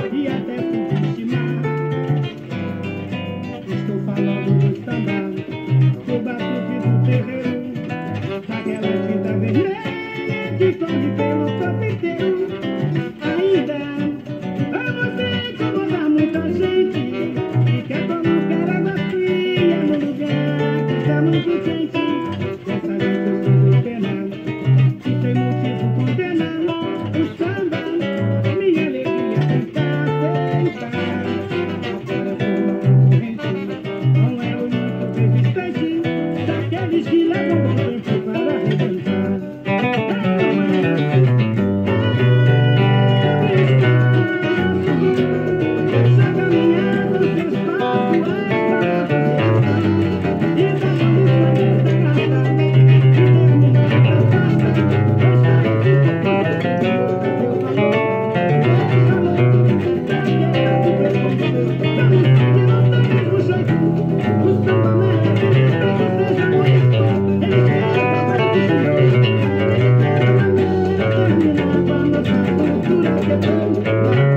e até subestimar. Estou falando do samba, do batuque do terreiro, daquela tinta vermelha que corre pelo corpo inteiro. Ainda pra você incomodar muita gente e quer colocar água fria no lugar que tá muito quente. Dessa vez eu sinto pena e sem motivo condenar o samba, minha alegria tentar aceitar. Agora eu tô na concorrente, não é o muito resistente daqueles que levam o tempo para arrebentar. Deixa caminhar nos espaços, e da condição dessa casa,